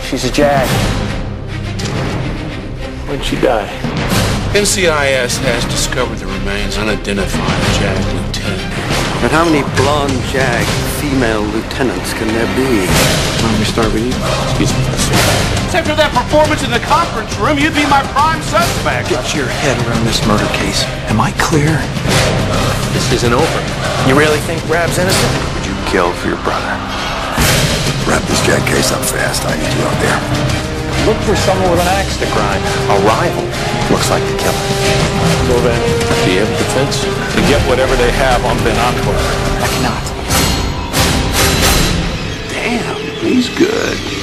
She's a JAG. When'd she die? NCIS has discovered the remains unidentified JAG lieutenant. And how many blonde JAG female lieutenants can there be? Why don't we start with you? Excuse me. After that performance in the conference room, you'd be my prime suspect. Get your head around this murder case. Am I clear? This isn't over. You really think Rab's innocent? Would you kill for your brother? Wrap this JAG case up fast. I need you out there. Look for someone with an axe to grind. A rival. Looks like the killer. So then, do you have a defense? To get whatever they have on Ben Antwerp. I cannot. Damn, he's good.